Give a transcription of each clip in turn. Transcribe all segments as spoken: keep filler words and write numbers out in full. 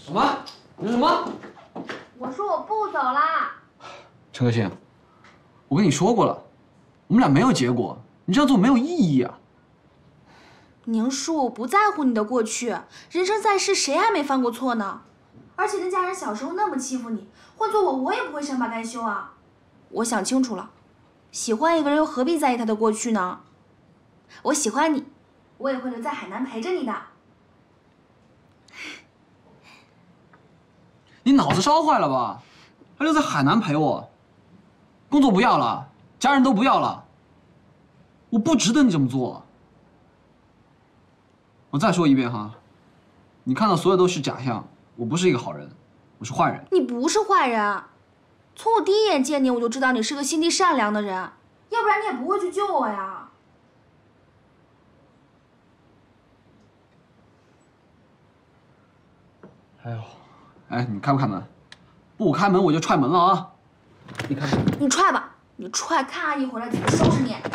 什么？你说什么？ 我说我不走啦。 陈可辛，我跟你说过了，我们俩没有结果，你这样做没有意义啊。 宁树不在乎你的过去，人生在世，谁还没犯过错呢？而且那家人小时候那么欺负你，换做我，我也不会善罢甘休啊。我想清楚了，喜欢一个人又何必在意他的过去呢？我喜欢你，我也会留在海南陪着你的。 你脑子烧坏了吧？还留在海南陪我？工作不要了，家人都不要了，我不值得你这么做。我再说一遍哈，你看到所有都是假象，我不是一个好人，我是坏人。 你不是坏人，从我第一眼见你，我就知道你是个心地善良的人，要不然你也不会去救我呀。 哎呦，哎，你开不开门？不开门我就踹门了啊！你开门。 你踹吧，你踹，看阿姨回来怎么收拾你。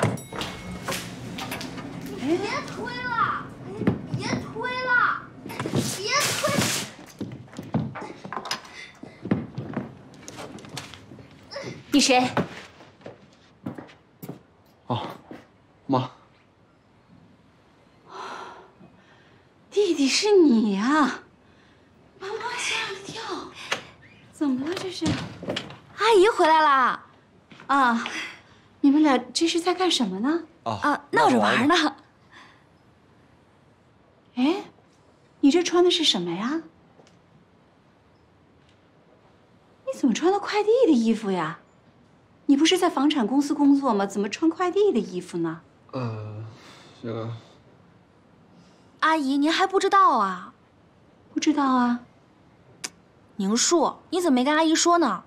你别推了，别推了，别推！ 你谁？ 哦，妈。 弟弟是你呀！妈妈吓了一跳，怎么了这是？ 阿姨回来啦！ 啊，你们俩这是在干什么呢？ 啊，闹着玩呢。 哎，你这穿的是什么呀？你怎么穿的快递的衣服呀？你不是在房产公司工作吗？怎么穿快递的衣服呢？ 呃，这个。 阿姨，您还不知道啊？ 不知道啊。 宁树，你怎么没跟阿姨说呢？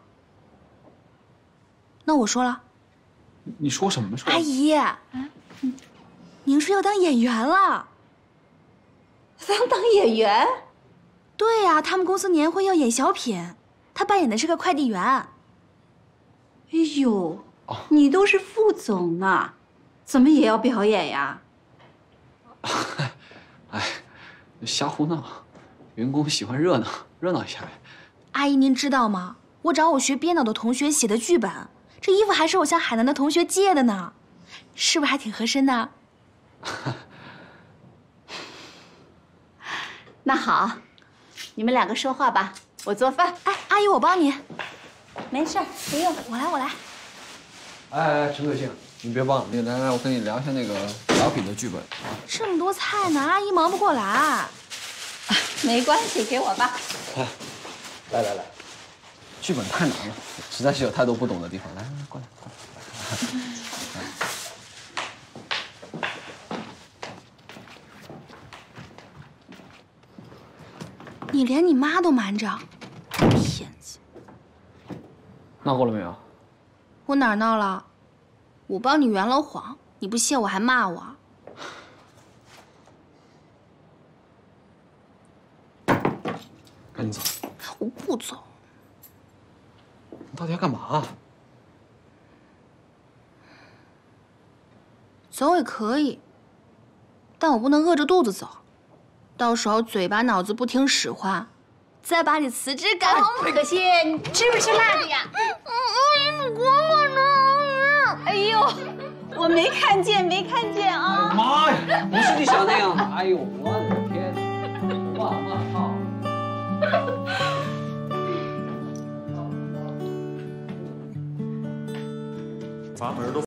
那我说了。 你说什么？ 阿姨，啊，嗯，宁树要当演员了。 当当演员？ 对呀，他们公司年会要演小品，他扮演的是个快递员。 哎呦，你都是副总呢，怎么也要表演呀？ 哎，瞎胡闹，员工喜欢热闹，热闹一下呗。 阿姨，您知道吗？我找我学编导的同学写的剧本，这衣服还是我向海南的同学借的呢，是不是还挺合身的？ 那好，你们两个说话吧，我做饭。 哎，阿姨，我帮你。 没事，不用， 我来，我来。 哎哎，陈可辛，你别忘了，那个来来，我跟你聊一下那个小品的剧本啊。 这么多菜呢，阿姨忙不过来。 没关系，给我吧。 来，来来来，剧本太难了，实在是有太多不懂的地方。来来来，过来过来。 你连你妈都瞒着，骗子！ 闹够了没有？ 我哪儿闹了？我帮你圆了谎，你不谢我还骂我。 赶紧走！ 我不走。 你到底要干嘛？ 走也可以，但我不能饿着肚子走，到时候嘴巴脑子不听使唤，再把你辞职赶走。 可惜，你吃不吃辣的呀？ 阿姨，你管我呢，阿姨。 哎呦，我没看见，没看见啊！ 妈呀，不是你想那样。哎呦，我的天！我我操！ 阀门都。